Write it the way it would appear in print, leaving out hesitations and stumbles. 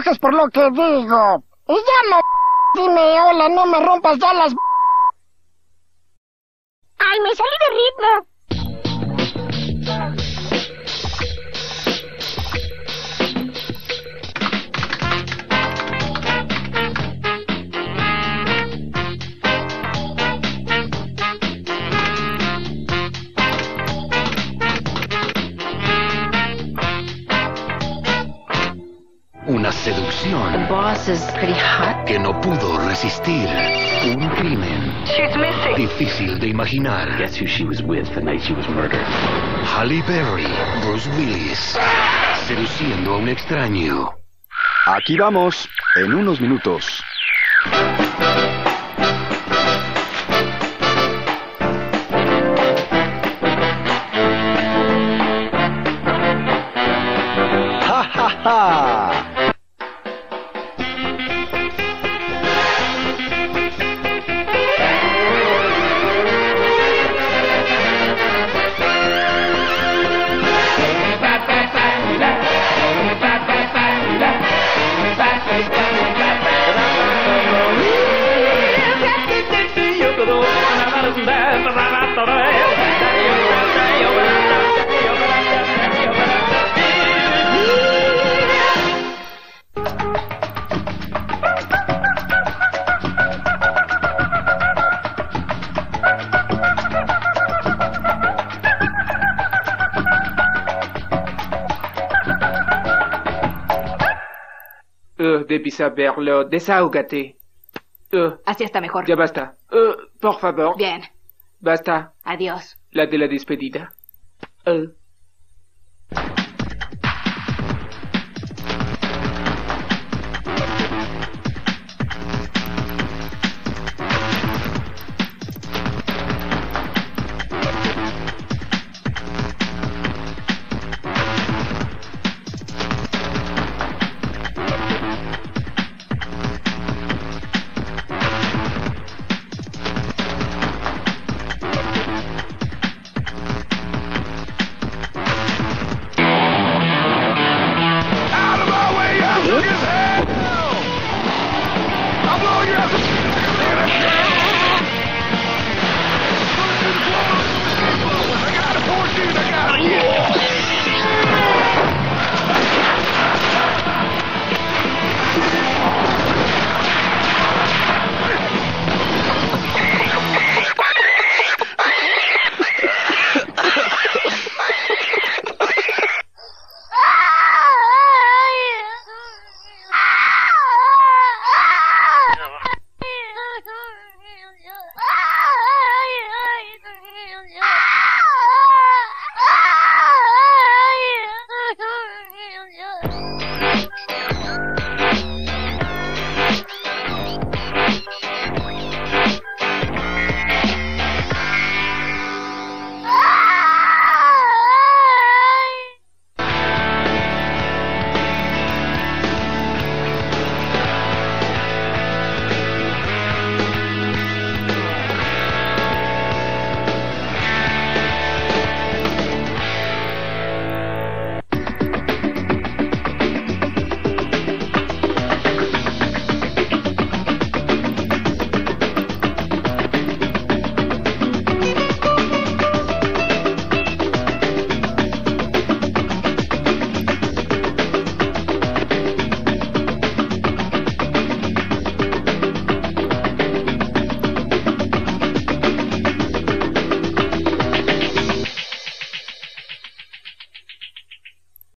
enojes por lo que digo. Y ya no... Dime hola, no me rompas ya las... ¡Ay, me salí de ritmo! Una seducción The boss is pretty hot. que no pudo resistir. Un crimen She's missing. difícil de imaginar. Guess who she was with the night she was murdered? Halle Berry, Bruce Willis, seduciendo a un extraño. Aquí vamos, en unos minutos. ¡Ja, ja, ja! Debí saberlo. Desahógate. Así está mejor. Ya basta. Por favor. Bien. Basta. Adiós. La de la despedida.